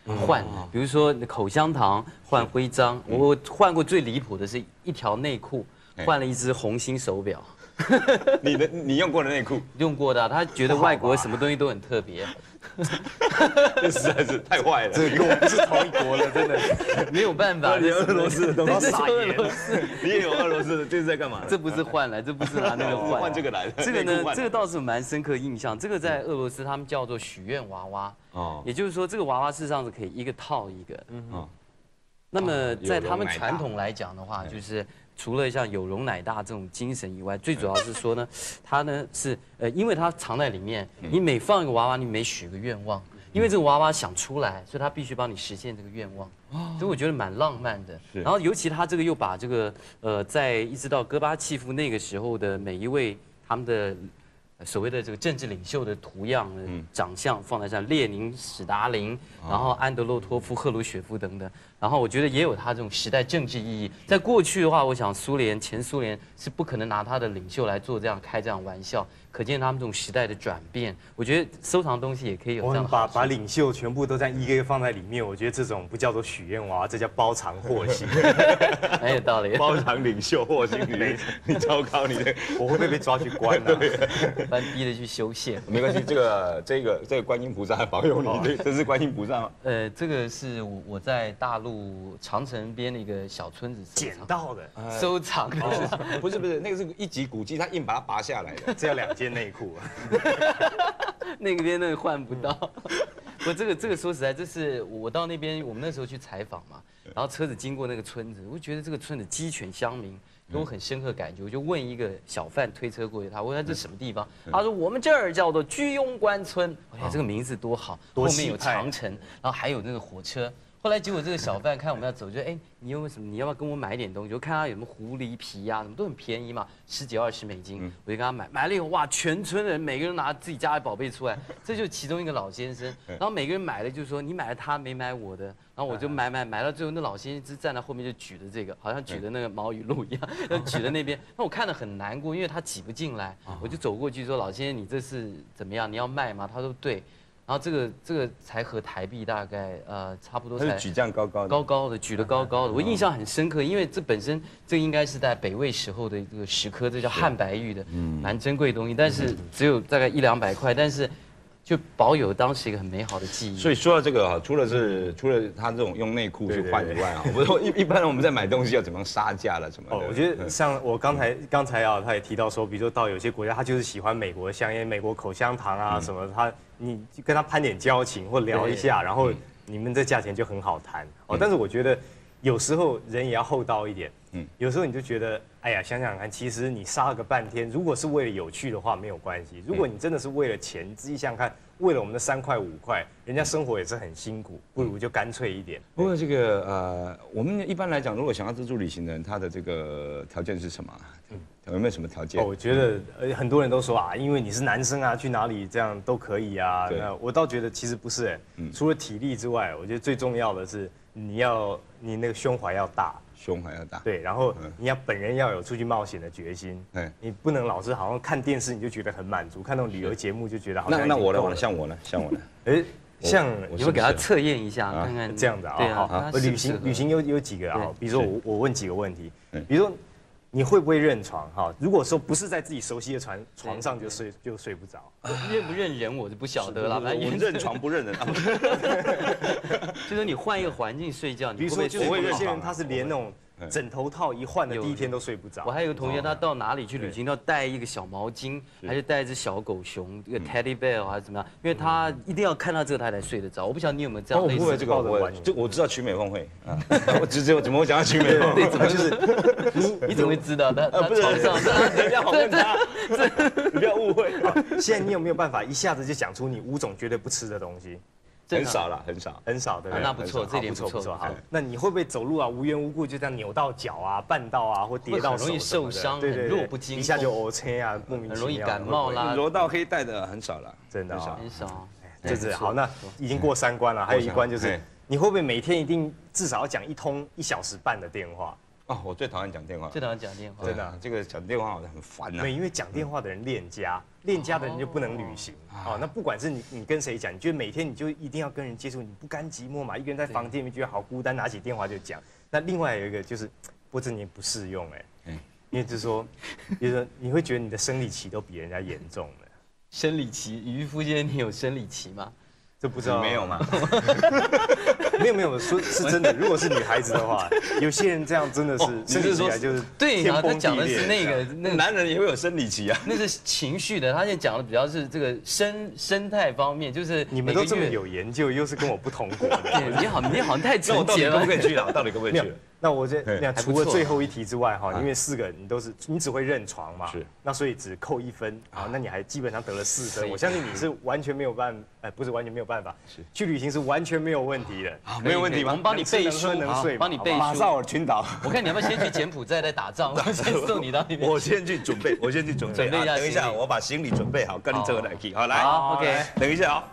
换，比如说口香糖换徽章，我换过最离谱的是一条内裤换了一只红心手表。 你的你用过的内裤？ 用过的、啊，他觉得外国什么东西都很特别。 这实在是太坏了， 这跟我不是同一国的，真的没有办法。 你俄罗斯的东西， 撒盐， 你也有俄罗斯的，这是在干嘛？ 这不是换来，这不是拿那个换， 换这个来的。 这个呢，这个倒是蛮深刻印象。这个在俄罗斯他们叫做许愿娃娃，哦，也就是说这个娃娃事实上是可以一个套一个，嗯，那么在他们传统来讲的话，就是除了像有容乃大这种精神以外，最主要是说呢，它呢是呃，因为它藏在里面，你每放一个娃娃，你每许个愿望。因为这个娃娃想出来，所以他必须帮你实现这个愿望，所以我觉得蛮浪漫的。然后尤其他这个又把这个呃，在一直到戈巴契夫那个时候的每一位他们的所谓的这个政治领袖的图样、长相放在上，列宁、史达林，然后安德洛托夫、赫鲁雪夫等等。然后我觉得也有他这种时代政治意义。在过去的话，我想苏联前苏联是不可能拿他的领袖来做这样开这样玩笑。可见他们这种时代的转变，我觉得收藏东西也可以有这样的。 把把领袖全部都这样一个一个放在里面，我觉得这种不叫做许愿娃，这叫包藏祸心。 很有道理。 包藏领袖祸心，你你糟糕，你的我会不会被抓去关呢？ 把你逼着去修宪。 没关系，这个这个这个观音菩萨保佑你，这这是观音菩萨吗？ 呃，这个是我我在大陆长城边的一个小村子捡到的， 收藏的。 不是不是，那个是一级古迹，他硬把它拔下来的， 这要两件内裤啊。 那边那个换不到。不，这个这个说实在，这是我到那边，我们那时候去采访嘛，然后车子经过那个村子，我觉得这个村子鸡犬乡民。给我很深刻感觉，我就问一个小贩推车过去，他问他这什么地方，他说我们这儿叫做居庸关村。哎呀，这个名字多好，后面有长城，然后还有那个火车。后来结果这个小贩看我们要走，就哎，你有什么？你要不要跟我买点东西？我看他有什么狐狸皮呀、啊，什么都很便宜嘛，十几二十美金，我就跟他买。买了以后，哇，全村的人每个人拿自己家的宝贝出来，这就是其中一个老先生。然后每个人买了，就说你买了他没买我的，然后我就买买买到最后，那老先生只站在后面就举着这个，好像举的那个毛语录一样，就举在那边。那我看得很难过，因为他挤不进来，我就走过去说：“老先生，你这是怎么样？你要卖吗？”他说：“对。”然后这个这个才合台币大概呃差不多才举这样高高的高高的举得高高的，我印象很深刻，因为这本身这应该是在北魏时候的这个石刻，这叫汉白玉的，蛮珍贵的东西，但是只有大概一两百块，但是就保有当时一个很美好的记忆。 所以说到这个哈，除了是除了他这种用内裤去换以外啊，我说一一般我们在买东西要怎么样杀价了什么的。 哦，我觉得像我刚才刚才啊，他也提到说，比如说到有些国家，他就是喜欢美国的香烟、美国口香糖啊什么，他你跟他攀点交情或聊一下，然后你们这价钱就很好谈哦。但是我觉得有时候人也要厚道一点，嗯，有时候你就觉得，哎呀，想想看，其实你杀个半天，如果是为了有趣的话没有关系，如果你真的是为了钱，仔细想想看。为了我们的三块五块，人家生活也是很辛苦，不如就干脆一点。 不过这个呃，我们一般来讲，如果想要自助旅行的人，他的这个条件是什么？嗯，有没有什么条件？ 哦，我觉得呃很多人都说啊，因为你是男生啊，去哪里这样都可以啊。那我倒觉得其实不是哎，嗯，除了体力之外，我觉得最重要的是你要你那个胸怀要大。 胸怀要大， 对，然后你要本人要有出去冒险的决心，对，你不能老是好像看电视你就觉得很满足，看那种旅游节目就觉得好像。 那那我呢？我呢？像我呢？像我呢？ 哎，像你会给他测验一下，看看这样子啊？ 对啊， 好，旅行旅行有有几个啊？比如说我我问几个问题，比如说你会不会认床？哈，如果说不是在自己熟悉的床床上就睡就睡不着， 认不认人我就不晓得了。 我认床不认人， 就说你换一个环境睡觉， 比如说就是有些人他是连那种。枕头套一换的第一天都睡不着。 我还有个同学，他到哪里去旅行，要带一个小毛巾，还是带一只小狗熊，一个 teddy bear 还是怎么样？因为他一定要看到这个他才睡得着。我不晓得你有没有这样类似的这个我就我知道曲美凤会啊，我只只有怎么会讲到曲美凤？ 对，怎么就是你你怎么会知道他他床上？ 不要问他，你不要误会。现在你有没有办法一下子就讲出你五种绝对不吃的东西？ 很少了，很少， 很少，对不对？ 那不错，这点不错不错。 好，那你会不会走路啊，无缘无故就这样扭到脚啊、绊到啊，或跌到手？ 很容易受伤，很弱不禁风， 一下就 O C 啊，莫名其妙。 很容易感冒啦。 柔道黑带的很少了， 真的很少。 就是好，那已经过三关了，还有一关就是你会不会每天一定至少要讲一通一小时半的电话？ 哦，我最讨厌讲电话， 最讨厌讲电话。 真的啊这个讲电话好像很烦呐。 对，因为讲电话的人恋家，恋家的人就不能旅行。哦，那不管是你你跟谁讲，你觉得每天你就一定要跟人接触，你不甘寂寞嘛？一个人在房间里面觉得好孤单，拿起电话就讲。那另外有一个就是，不过这年不适用哎，因为就是说，就是说你会觉得你的生理期都比人家严重了。 生理期，渔夫先生，你有生理期吗？ 这不知道没有吗？ 没有没有，说是真的。如果是女孩子的话，有些人这样真的是生理期来就是对，然后他讲的是那个那个男人也会有生理期啊， 那是情绪的。他现在讲的比较是这个生生态方面，就是你们都这么有研究，又是跟我不同国的。 对，你好，你好像太纯洁了。 那我到底可不可以去了？到底可不可以去了？ 那我这那除了最后一题之外哈，因为四个你都是你只会认床嘛，是，那所以只扣一分啊，那你还基本上得了四分。我相信你是完全没有办，哎，不是完全没有办法，是去旅行是完全没有问题的， 没有问题吗？ 我们帮你背书， 能睡， 帮你背书。 马绍尔群岛， 我看你要不要先去柬埔寨再打仗，我先送你到那边。 我先去准备，我先去准备， 准备一下。 等一下，我把行李准备好，跟你这个来去，好来。 好 ，OK。 等一下啊。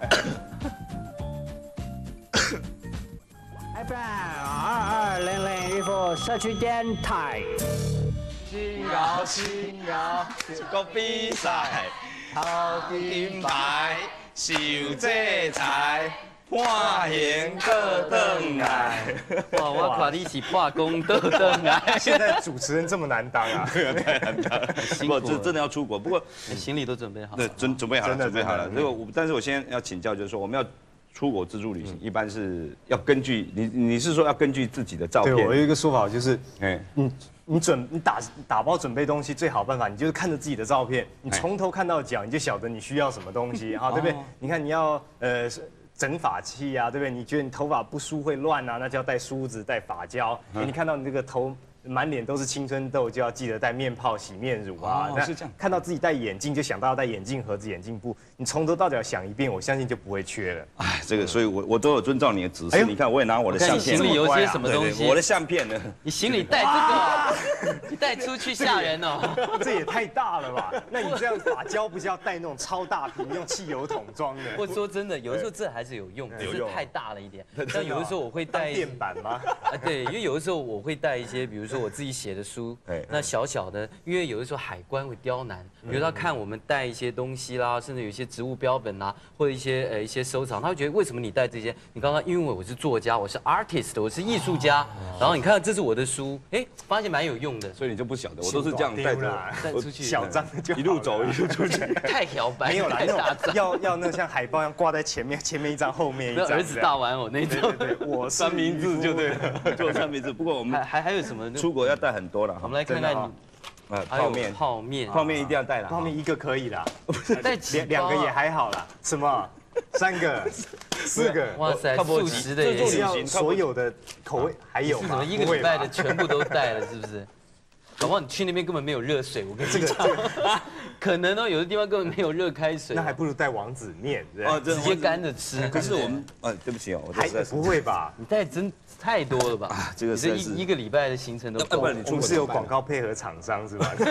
F M 二二零零渔夫社区电台。 新高新高，一个比赛，头金牌，受这才，判刑倒转来。 哇，我看你是破功倒转来。 现在主持人这么难当啊， 太难当。不过这真的要出国，不过行李都准备好了。 对，准准备好了，准备好了。 真的这个我，但是我先要请教，就是说我们要。出国自助旅行一般是要根据你，你是说要根据自己的照片？ 对，我有一个说法就是， 哎， 你你准你打打包准备东西最好办法，你就是看着自己的照片，你从头看到脚，你就晓得你需要什么东西，哈，对不对？你看你要呃整发器啊，对不对？你觉得你头发不梳会乱啊，那就要带梳子、带发胶。你看到你这个头。满脸都是青春痘，就要记得带面泡、洗面乳啊。 哦，是这样。 看到自己戴眼镜，就想到要带眼镜盒子、眼镜布。你从头到脚想一遍，我相信就不会缺了。 哎，这个，所以我我都有遵照你的指示。你看，我也拿我的相片。 行李有些什么东西？ 我的相片呢？ 你行李带这个，你带出去吓人哦。 这也太大了吧？那你这样发胶不是要带那种超大瓶，用汽油桶装的？ 我说真的，有的时候这还是有用，只是太大了一点。像有的时候我会带垫板吗？ 啊，对，因为有的时候我会带一些，比如说我自己写的书，那小小的，因为有的时候海关会刁难，比如他看我们带一些东西啦，甚至有一些植物标本啊，或者一些呃一些收藏，他会觉得为什么你带这些？你刚刚因为我是作家，我是 artist， 我是艺术家，然后你看这是我的书，哎，发现蛮有用的， 所以你就不晓得，我都是这样带着带出去， 小张的就一路走一路出去， 太摇摆， 没有啦， 太大张， 要要那像海报一样挂在前面，前面一张，后面一张， 儿子大玩偶那种， 对对，我三明治就对了，做三明治。不过我们还还还有什么？ 出国要带很多了， 我们来看看你。 呃，泡面， 泡面， 泡面一定要带了。 泡面一个可以啦， 带两两个也还好啦。什么？三个、四个？ 哇塞，素食的也是要所有的口味还有吗？ 一个礼拜的全部都带了，是不是？搞不好你去那边根本没有热水，我跟你讲，可能哦，有的地方根本没有热开水。 那还不如带王子面， 哦，直接干着吃。 可是我们，呃，对不起哦，我还不会吧？ 你带真太多了吧？啊， 这个是一一个礼拜的行程都够。 我们是有广告配合厂商是吧？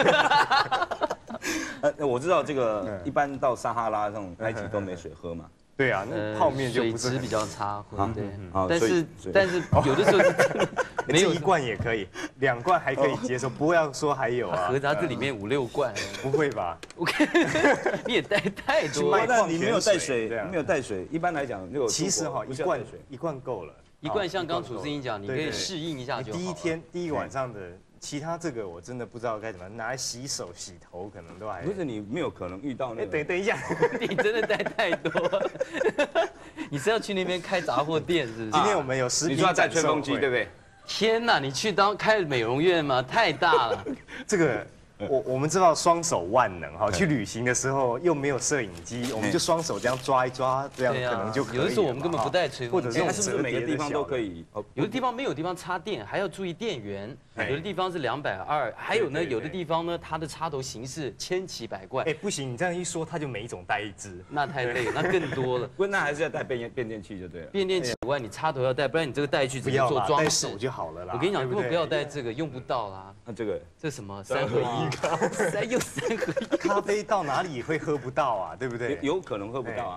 呃，我知道这个一般到撒哈拉这种埃及都没水喝嘛。 对啊，那泡面就不是水质比较差，对。 啊， 但是但是有的时候是真的没有一罐也可以，两罐还可以接受，不会要说还有啊。 盒子这里面五六罐， 不会吧？ 我看你也带太多， 那你没有带水，没有带水，一般来讲， 其实哈一罐水一罐够了， 一罐像刚楚思英讲，你可以适应一下就好。 第一天第一个晚上的。其他这个我真的不知道该怎么拿来洗手、洗头，可能都还不是你没有可能遇到那个。 等等一下， 你真的带太多了。你是要去那边开杂货店是不是？ 今天我们有食品你说要带吹风机对不对？ 天哪，你去当开美容院吗？太大了。 这个。我我们知道双手万能哈，去旅行的时候又没有摄影机，我们就双手这样抓一抓，这样可能就可以。 有的时候我们根本不带吹风机， 或者是它是不是每个地方都可以？ 有的地方没有地方插电，还要注意电源。有的地方是两百二，还有呢，有的地方呢，它的插头形式千奇百怪。 哎，不行，你这样一说，它就每一种带一支， 那太累了，那更多了。 不，那还是要带变变电器就对了。 变电器以外，你插头要带，不然你这个带去只能做装饰。 带手就好了啦。 我跟你讲，根本不要带这个，用不到啦。 那这个这什么三合一？三又三合一。 咖啡到哪里会喝不到啊？对不对？ 有可能喝不到啊。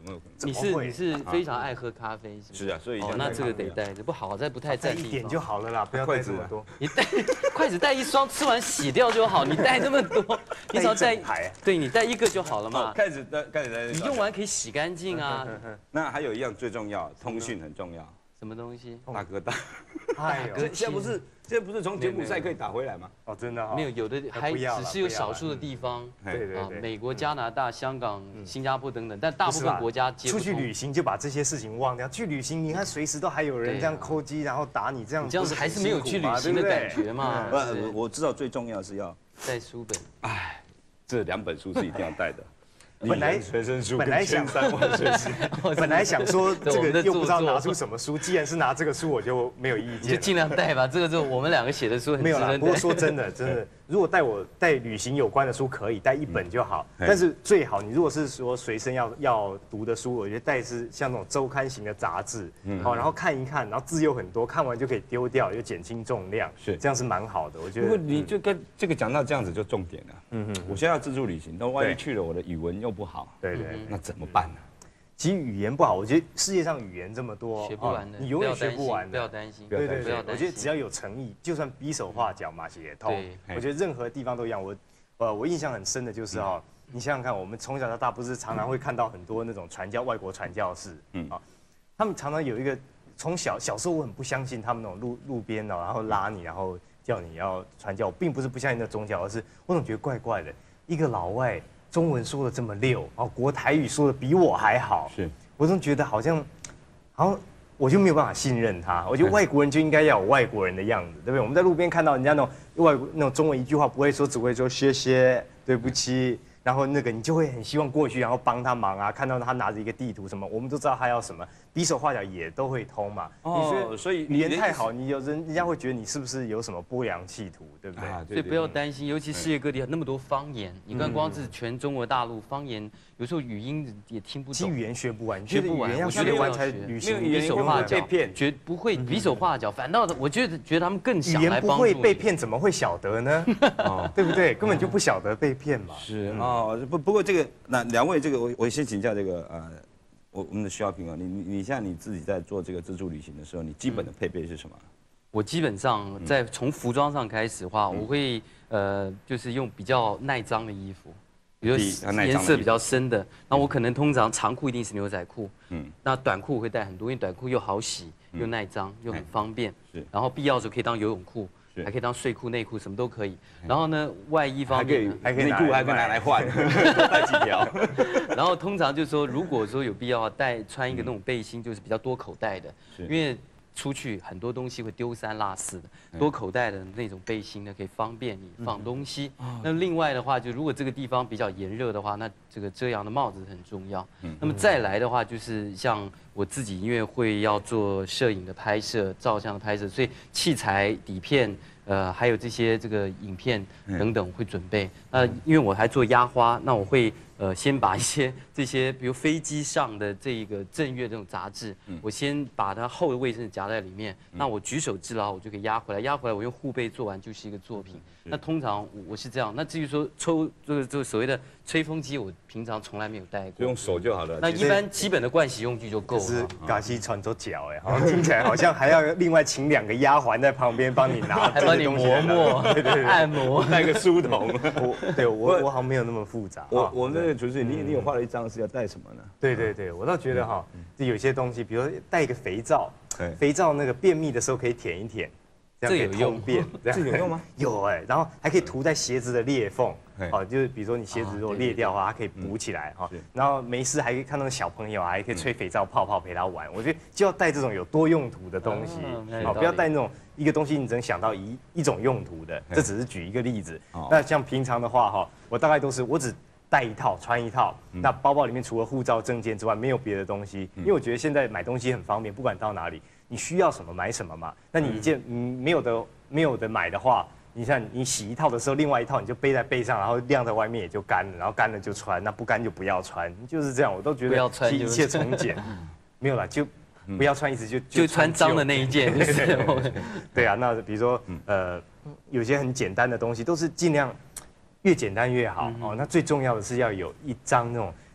没有可能。 你是你是非常爱喝咖啡是吗？ 是啊，所以哦，那这个得带着，不好在不太占地方。 带一点就好了啦，不要带这么多。 你带筷子带一双，吃完洗掉就好。你带这么多，你只要带对你带一个就好了嘛。 筷子带筷子带， 你用完可以洗干净啊。 那还有一样最重要，通讯很重要。 什么东西？ 大哥大。 哎呦， 现在不是现在不是从柬埔寨可以打回来吗？ 哦，真的没有，有的还只是有少数的地方， 对对对， 美国、加拿大、香港、新加坡等等，但大部分国家出去旅行就把这些事情忘掉。去旅行，你看随时都还有人这样抠机，然后打你，这样这样子还是没有去旅行的感觉嘛？ 不，我知道最重要是要带书本。 哎，这两本书是一定要带的。 本来随身书本来想三万随身， 本来想说这个又不知道拿出什么书，既然是拿这个书，我就没有意见， 就尽量带吧。这个就我们两个写的书很没有啦。不过说真的，真的，如果带我带旅行有关的书可以带一本就好，但是最好你如果是说随身要要读的书，我觉得带是像那种周刊型的杂志，好，然后看一看，然后字又很多，看完就可以丢掉，又减轻重量， 是这样是蛮好的。我觉得。 不过你就跟这个讲到这样子就重点了。嗯嗯，我现在要自助旅行，但万一去了我的语文又不好， 对对。 那怎么办呢？ 其实语言不好，我觉得世界上语言这么多， 学不完的， 你永远学不完的。 不要担心， 对对对，我觉得只要有诚意，就算比手画脚嘛也通。我觉得任何地方都一样。我，呃，我印象很深的就是哦，你想想看，我们从小到大不是常常会看到很多那种传教外国传教士，嗯啊，他们常常有一个从小小时候我很不相信他们那种路路边哦，然后拉你，然后叫你要传教，我并不是不相信那宗教，而是我总觉得怪怪的，一个老外。中文说的这么溜，哦，国台语说的比我还好， 是， 我总觉得好像，好像我就没有办法信任他。我觉得外国人就应该要有外国人的样子，对不对？我们在路边看到人家那种外国那种中文一句话不会说，只会说谢谢、对不起，然后那个你就会很希望过去，然后帮他忙啊。看到他拿着一个地图什么，我们都知道他要什么，比手画脚也都会通嘛。 哦，所以语言太好，你有人人家会觉得你是不是有什么不良企图，对不对？啊、 所以不要担心，尤其世界各地那么多方言，你看光是全中国大陆方言，有时候语音也听不懂。 其实语言学不完， 学不完， 我学完才旅行。 比手画脚被骗，绝不会比手画脚，反倒我觉得觉得他们更想来帮助。 语言不会被骗，怎么会晓得呢？哦，对不对？根本就不晓得被骗嘛。 是哦，不不过这个那两位这个我我先请教这个呃。我我们的徐小平啊，你你你像你自己在做这个自助旅行的时候，你基本的配备是什么？ 我基本上在从服装上开始的话，我会呃就是用比较耐脏的衣服，比如颜色比较深的。那我可能通常长裤一定是牛仔裤，嗯，那短裤我会带很多，因为短裤又好洗又耐脏又很方便，是。然后必要的时候可以当游泳裤。还可以当睡裤、内裤，什么都可以。然后呢，外衣方面还可以内裤还可以拿来换，带几条。 然后通常就是说，如果说有必要带穿一个那种背心，就是比较多口袋的，因为出去很多东西会丢三落四的，多口袋的那种背心呢，可以方便你放东西。那另外的话，就如果这个地方比较炎热的话，那这个遮阳的帽子很重要。那么再来的话，就是像我自己因为会要做摄影的拍摄、照相的拍摄，所以器材、底片。呃，还有这些这个影片等等会准备。那因为我还做压花，那我会呃先把一些这些，比如飞机上的这一个正月这种杂志，我先把它厚的卫生纸夹在里面。那我举手之劳，我就可以压回来，压回来我用护背做完就是一个作品。那通常我我是这样。那至于说抽这个这个所谓的吹风机，我平常从来没有带过， 用手就好了。 那一般基本的盥洗用具就够了。 是嘎西穿着脚哎，好像听起来好像还要另外请两个丫鬟在旁边帮你拿， 还帮你磨磨，对对对，按摩， 带个书童。 我对我我好像没有那么复杂。 我我那个厨师，你你有画了一张是要带什么呢？ 对对对，我倒觉得哈，就有些东西，比如说带一个肥皂，肥皂那个便秘的时候可以舔一舔。 这有用便， 这有用吗？ 有哎，然后还可以涂在鞋子的裂缝，好，就是比如说你鞋子如果裂掉的话，它可以补起来哈。然后没事还可以看到小朋友啊，还可以吹肥皂泡泡陪他玩。我觉得就要带这种有多用途的东西，好，不要带那种一个东西你只能想到一一种用途的。这只是举一个例子。那像平常的话哈，我大概都是我只带一套穿一套，那包包里面除了护照、证件之外，没有别的东西。因为我觉得现在买东西很方便，不管到哪里。你需要什么买什么嘛？那你一件嗯没有的没有的买的话，你像你洗一套的时候，另外一套你就背在背上，然后晾在外面也就干了，然后干了就穿，那不干就不要穿，就是这样。我都觉得一切从简，没有啦，就不要穿一直就就穿脏的那一件。 对啊，那比如说呃有些很简单的东西，都是尽量越简单越好哦。那最重要的是要有一张那种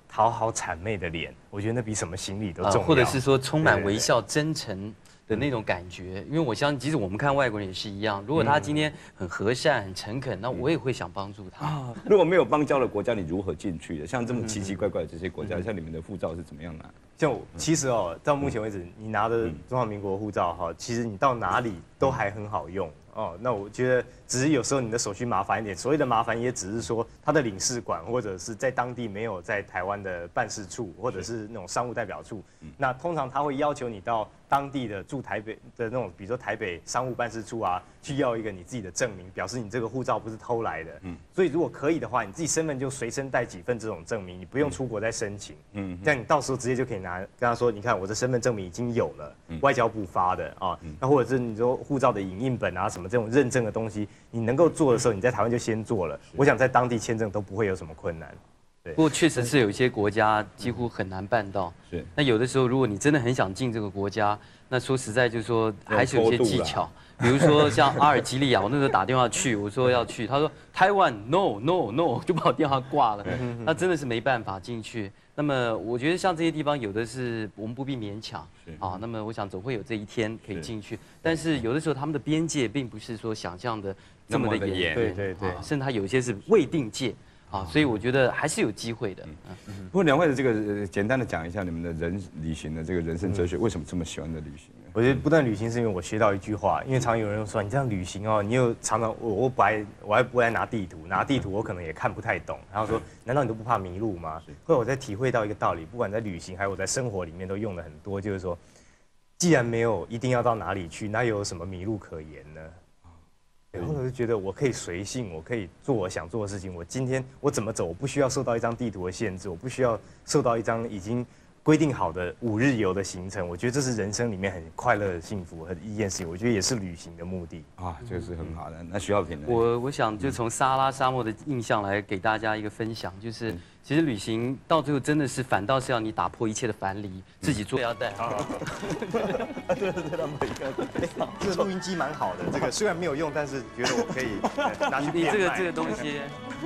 讨好谄媚的脸，我觉得那比什么行李都重要。 或者是说充满微笑、真诚的那种感觉。因为我相信，即使我们看外国人也是一样，如果他今天很和善、很诚恳，那我也会想帮助他。 如果没有邦交的国家，你如何进去的？像这么奇奇怪怪的这些国家，像你们的护照是怎么样拿？ 像我其实哦，到目前为止，你拿的中华民国护照哈，其实你到哪里都还很好用哦。那我觉得，只是有时候你的手续麻烦一点。所谓的麻烦，也只是说他的领事馆或者是在当地没有在台湾的办事处，或者是那种商务代表处。那通常他会要求你到当地的驻台北的那种，比如说台北商务办事处啊，去要一个你自己的证明，表示你这个护照不是偷来的。嗯。所以如果可以的话，你自己身份就随身带几份这种证明，你不用出国再申请。嗯。这样你到时候直接就可以拿跟他说，你看我的身份证明已经有了，外交部发的啊。那或者是你说护照的影印本啊什么这种认证的东西，你能够做的时候，你在台湾就先做了。我想在当地签证都不会有什么困难。 不过确实是有一些国家几乎很难办到。是。那有的时候，如果你真的很想进这个国家，那说实在就是说还是有些技巧。比如说像阿尔及利亚，我那时候打电话去，我说要去，他说台湾 no no no， 就把我电话挂了。那真的是没办法进去。那么我觉得像这些地方，有的是我们不必勉强啊。那么我想总会有这一天可以进去，但是有的时候他们的边界并不是说想象的这么的严， 对对对， 甚至它有一些是未定界。啊，所以我觉得还是有机会的。 嗯，不过两位的这个简单的讲一下你们的人旅行的这个人生哲学，为什么这么喜欢的旅行呢？ 我觉得不断旅行是因为我学到一句话，因为常有人说你这样旅行哦，你又常常我我不爱我还不爱拿地图，拿地图我可能也看不太懂。然后说，难道你都不怕迷路吗？后来我在体会到一个道理，不管在旅行还有我在生活里面都用了很多，就是说，既然没有一定要到哪里去，那又有什么迷路可言呢？然后我就觉得我可以随性，我可以做我想做的事情。我今天我怎么走，我不需要受到一张地图的限制，我不需要受到一张已经规定好的五日游的行程。我觉得这是人生里面很快乐、幸福的一件事情。我觉得也是旅行的目的啊，这个是很好的。那徐浩平呢？ 我我想就从撒哈拉沙漠的印象来给大家一个分享，就是其实旅行到最后真的是反倒是要你打破一切的樊篱，自己做腰带。啊， 对对对，他们这个录音机蛮好的，这个虽然没有用，但是觉得我可以拿去变卖。 你这个这个东西。